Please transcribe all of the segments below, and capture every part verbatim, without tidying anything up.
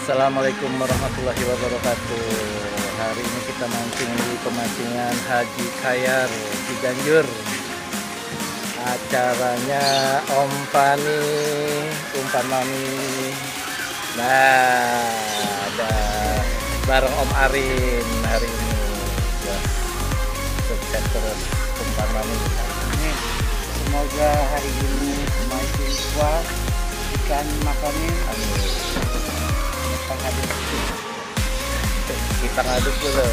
Assalamualaikum warahmatullahi wabarakatuh. Hari ini kita mancing di pemancingan Haji Khayar Ciganjur. Acaranya Om Fani, umpan mami. Nah, ada bareng Om Arin hari ini. Ya, sukses terus umpan mami. Semoga hari ini mancing kuat, ikan makannya. Amin. Hadir. Kita ngaduk dulu.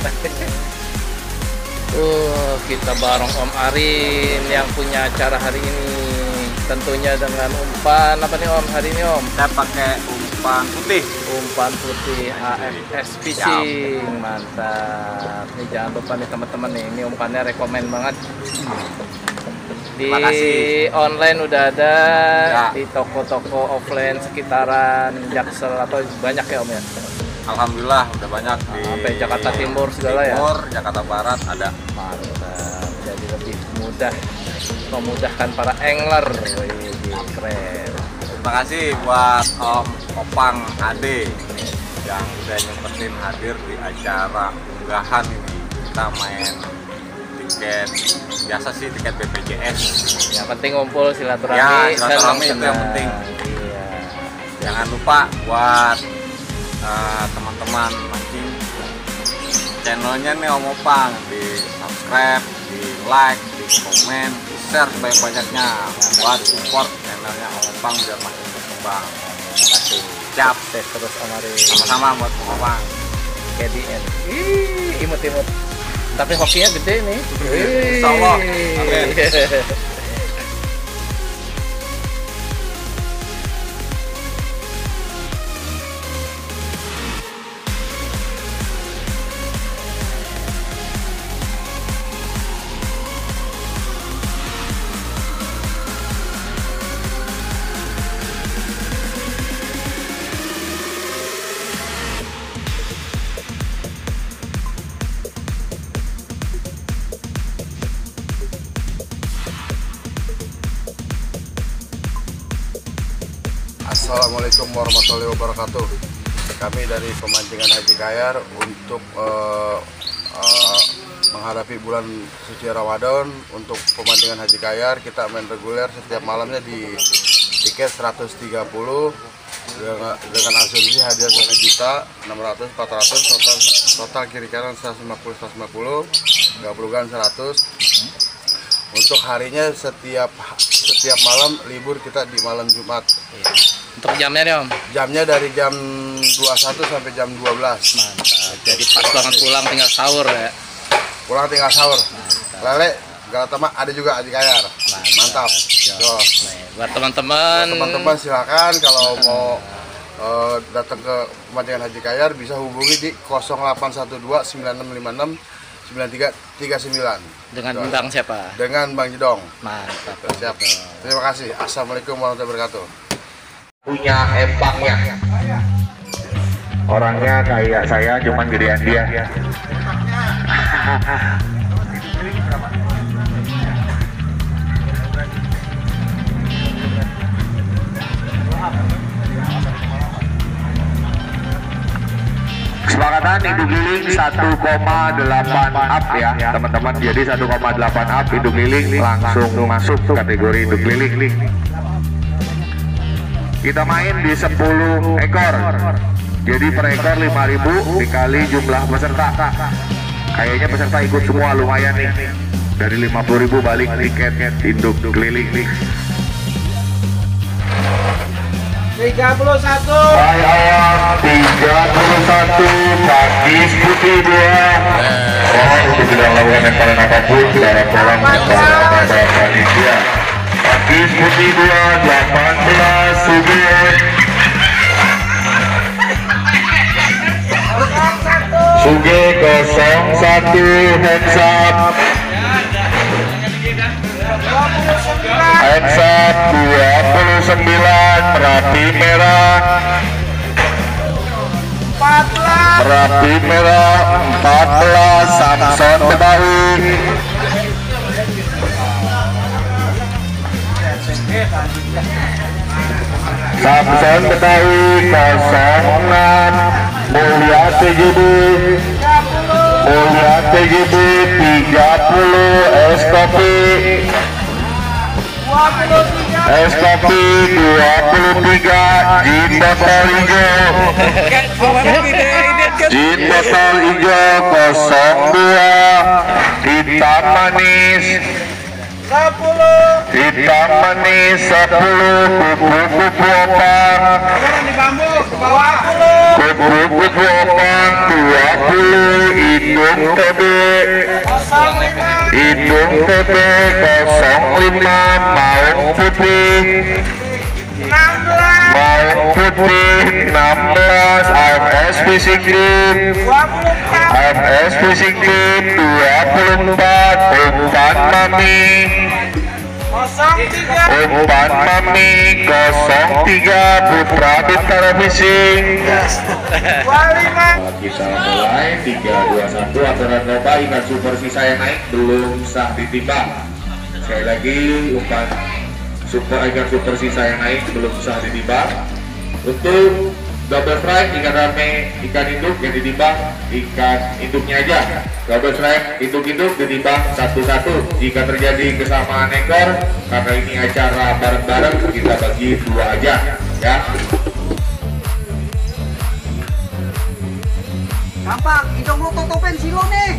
Uh, kita bareng Om Arin yang punya acara hari ini. Tentunya dengan umpan apa nih Om hari ini Om? Saya pakai umpan putih. Umpan putih A F S Fishing. Mantap. Nih jangan lupa nih teman-teman nih, ini umpannya rekomen banget. Di online udah ada, ya. Di toko-toko offline sekitaran Jaksel atau banyak ya Om ya? Alhamdulillah udah banyak di sampai Jakarta Timur segala ya? Timur, Jakarta Barat ada. Mantap, jadi lebih mudah memudahkan para angler. Wih, keren. Terima kasih buat Om Opang Ade yang udah nyempetin hadir di acara unggahan ini. Kita main tiket biasa sih, tiket B P J S. Yang penting ngumpul silaturahmi. Ya, silaturahmi itu yang penting. Iya. Jangan lupa buat uh, teman-teman mancing channelnya nih Om Opang, di subscribe, di like, di komen, di share sebanyak-banyaknya buat support channelnya Om Opang biar makin berkembang. Terima kasih. Siap. Terus Om Arin. Sama-sama buat Om Opang. K D N. Ih, imut-imut. Tapi hokinya gede nih. Insya Allah. Amin. Assalamualaikum warahmatullahi wabarakatuh. Kami dari pemancingan Haji Khayar untuk uh, uh, menghadapi bulan suci Ramadan. Untuk pemancingan Haji Khayar kita main reguler setiap malamnya di tiket seratus tiga puluh dengan, dengan asumsi hadiah satu juta enam ratus empat ratus, total total kiri kanan seratus lima puluh seratus lima puluh, nggak perlu kan seratus. Untuk harinya setiap setiap malam libur kita di malam Jumat. Untuk jamnya nih Om? Jamnya dari jam dua puluh satu sampai jam dua belas. Mantap. Jadi pas banget pulang tinggal sahur ya. Pulang tinggal sahur. Mantap. Lele, Galatama ada juga Haji Khayar. Mantap. Mantap. Yo. Buat teman-teman. Teman-teman silakan kalau mau uh, datang ke pemancingan Haji Khayar bisa hubungi di nol delapan satu dua sembilan enam lima enam sembilan tiga tiga sembilan. Dengan Bang siapa? Dengan Bang Jedong. Mantap. Siap. Terima kasih. Assalamualaikum warahmatullahi wabarakatuh. Punya empangnya, orangnya kayak saya, cuman gedean dia. Kesepakatan induk giling satu koma delapan up ya teman-teman. Jadi satu koma delapan up induk giling langsung masuk kategori induk giling. Kita main di sepuluh ekor. Jadi per ekor lima ribu dikali jumlah peserta. Kayaknya peserta ikut semua, lumayan nih. Dari lima puluh ribu balik tiket induk keliling nih. tiga puluh satu. Ayam tiga puluh satu, Pakis putih dua. Oh, untuk tidak melakukan lemparan apapun dalam kolam bersama panitia. Pakis putih dua, delapan belas, Suge. Suge nol satu, hands up. Hands up dua puluh sembilan, Merapi merah. Merapi merah empat belas, Samson Bedawi. Samson Betawi nol enam, Mulia T G B Mulia T G B tiga puluh, Eskopi Eskopi dua puluh tiga, Jin Botol Hijau Jin Botol Hijau nol dua, Hitam Manis Hitam Manis sepuluh, Kupu-kupu Opang Kupu-kupu Opang dua puluh, Hidung T B Hidung T B nol lima, Maung Putih Maung Putih enam belas, A M S Fishing Team A M S Fishing Team dua puluh empat, Umpan Mami Umpan Mami nol tiga, Putra Bintara Fishing. Kita mulai tiga dua satu, aturan lomba ikan super sisa yang naik belum sah ditimbang. Sekali lagi, umpan super ikan super sisa yang naik belum sah ditimbang. Untuk double strike ikan rame, ikan induk yang ditimbang ikan induknya aja. Double strike induk-induk ditimbang satu-satu. Jika terjadi kesamaan ekor, karena ini acara bareng-bareng, kita bagi dua aja ya. Gampang, hidung lu tutupin silo nih.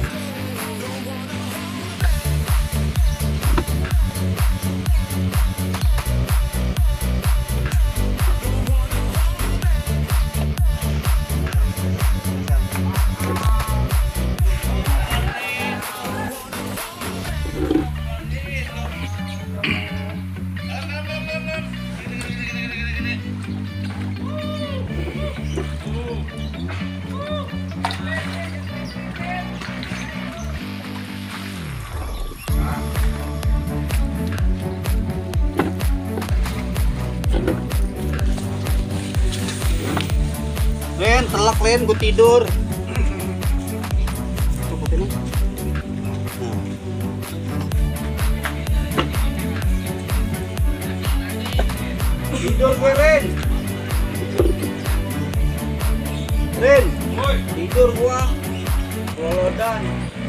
Len, telak Len, gue tidur. Cukup ini. Tidur gue Len. Len, tidur gua. Lolodan.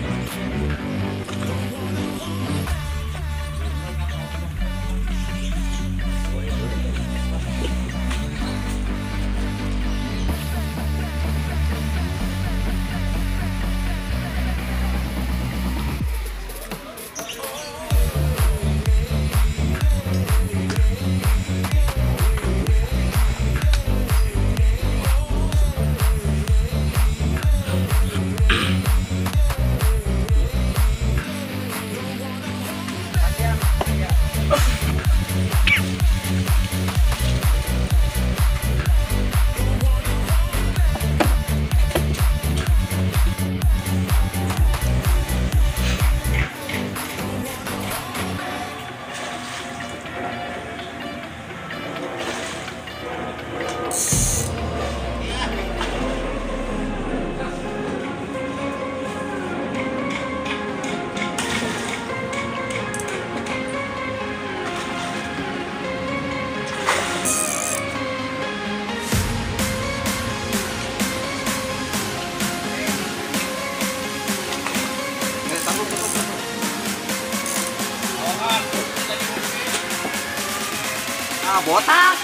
Ah, botak.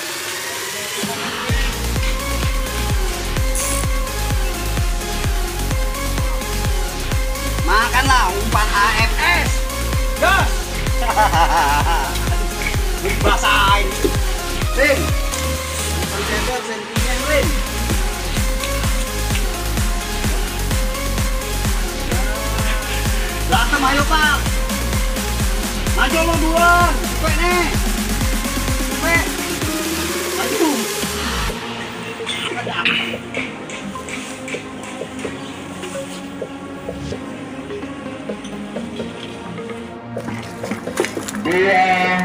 Makanlah umpan A M S. Gas. Dibasahin. Rin. Penjaga sentimen Rin. Datang ayo Pak. Maju lo duluan. Cepet nih. Cepet. Maju. Ada apa? Dua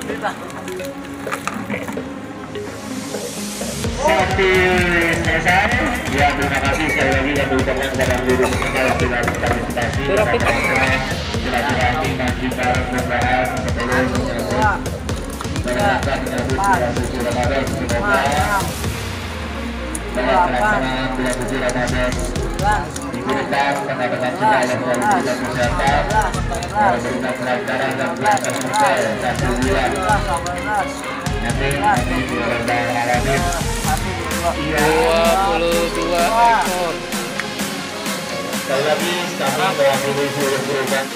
satu selesai. Ya, terima kasih sekali lagi yang diucapkan kepada seluruh peserta yang sudah berpartisipasi. Silaturahmi, ngaji bareng, membahas, bertemu, menjalankan menyambut bulan suci Ramadan semoga dalam pelaksanaan bulan suci Ramadan diberikan dengan segala kewajiban kesehatan dalam berikan kelancaran dan berkah berkah satu bulan. Amin amin ya rabbal alamin. dua puluh dua ekor. Sekali lagi kami mewakili seluruh perusahaan.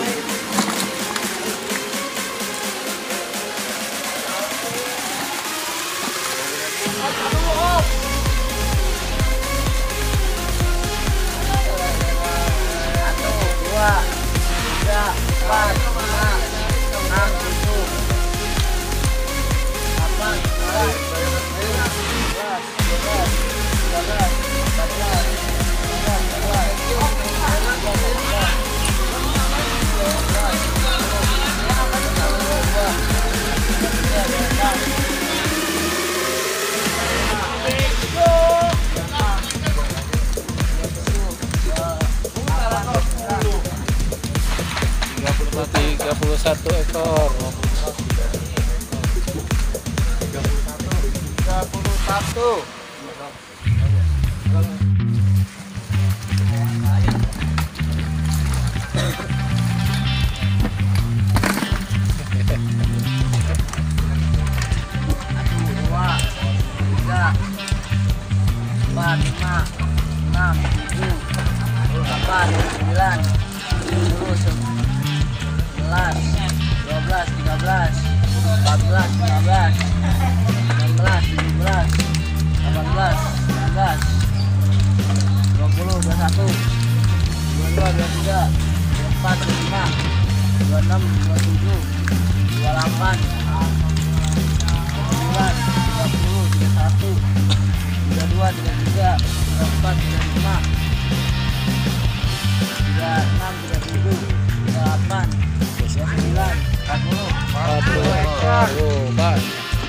tiga puluh satu ekor. tiga puluh satu. empat, lima, enam, tujuh, delapan, sembilan, sepuluh, sebelas, dua belas, tiga belas, empat belas, lima belas, enam belas, tujuh belas, delapan belas, sembilan belas, dua puluh, dua puluh satu, dua puluh dua, dua puluh tiga, dua puluh empat, dua puluh lima, dua puluh enam, dua puluh tujuh, dua puluh delapan, dua puluh sembilan, tiga puluh, tiga puluh satu, tiga puluh dua, tiga puluh tiga, tiga puluh empat, tiga puluh lima, tiga puluh enam, tiga puluh tujuh, tiga puluh delapan, tiga puluh sembilan, empat puluh, empat puluh ekor. Oh, banyak.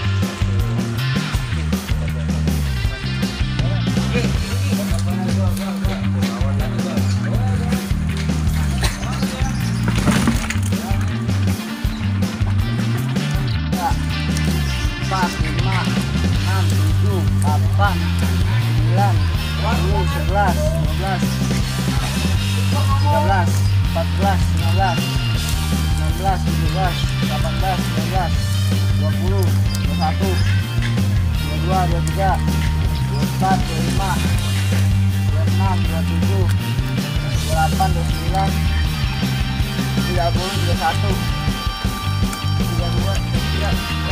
empat, lima, enam, tujuh, delapan, sembilan, sepuluh, sebelas, dua belas, tiga belas, empat belas, lima belas, enam belas, tujuh belas, delapan belas, sembilan belas, dua puluh, dua puluh satu, dua puluh dua, dua puluh tiga, dua puluh empat, dua puluh lima, dua puluh enam, dua puluh tujuh, dua puluh delapan, dua puluh sembilan, tiga puluh, tiga puluh satu, tiga puluh dua, tiga puluh tiga,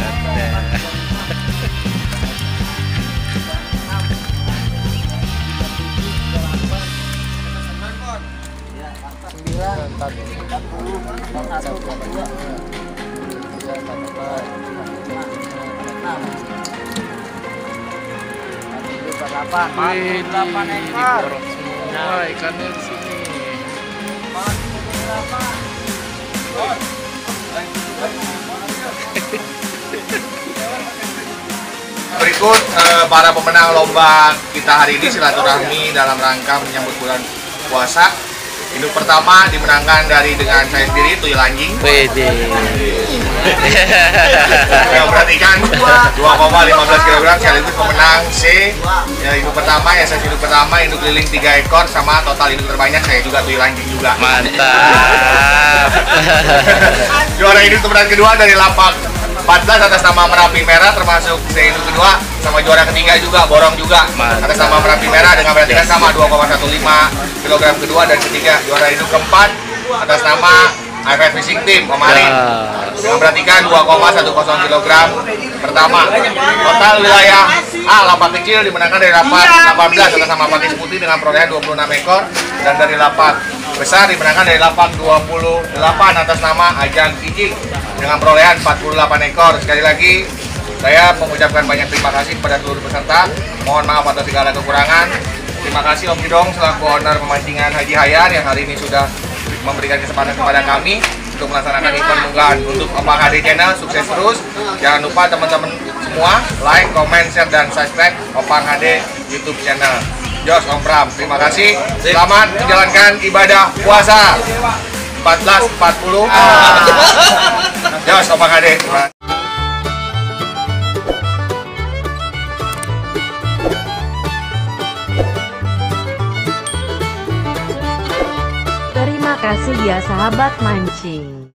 empat puluh, empat puluh satu, empat puluh dua, empat puluh delapan, empat puluh delapan ekor. Diborong semua ikannya di sini. empat puluh delapan. Berikut eh, para pemenang lomba kita hari ini silaturahmi dalam rangka menyambut bulan puasa. Induk pertama dimenangkan dari dengan saya sendiri, Tuyul Anjing. Wede. Yang perhatikan dua koma lima belas kilogram sekaligus pemenang C. Ya, induk pertama ya saya induk pertama, induk keliling tiga ekor sama total induk terbanyak saya juga Tuyul Anjing juga. Mantap. Juara induk tempat kedua dari lapak empat belas atas nama Merapi Merah termasuk C induk kedua, sama juara ketiga juga Borong juga Mantap. atas nama Merapi Merah dengan berat ikan sama dua koma satu lima kilogram kedua dan ketiga. Juara induk keempat atas nama I F F Fishing Team Omari dengan berat ikan dua koma satu nol kilogram pertama. Total wilayah A lapak kecil dimenangkan dari lapak delapan belas atas nama Pakis Putih dengan perolehan dua puluh enam ekor, dan dari lapak besar dimenangkan dari lapak dua puluh delapan atas nama Ajang Kijing dengan perolehan empat puluh delapan ekor. Sekali lagi saya mengucapkan banyak terima kasih kepada seluruh peserta. Mohon maaf atas segala kekurangan. Terima kasih Om Kidong selaku owner pemancingan Haji Hayar yang hari ini sudah memberikan kesempatan kepada kami untuk melaksanakan event unggahan untuk Opang H D Channel. Sukses terus. Jangan lupa teman-teman semua like, comment, share, dan subscribe Opang H D YouTube channel. Jos, Om Pram, terima kasih. Selamat menjalankan ibadah puasa empat belas empat puluh. Jos, Opang H D. kasih ya sahabat mancing.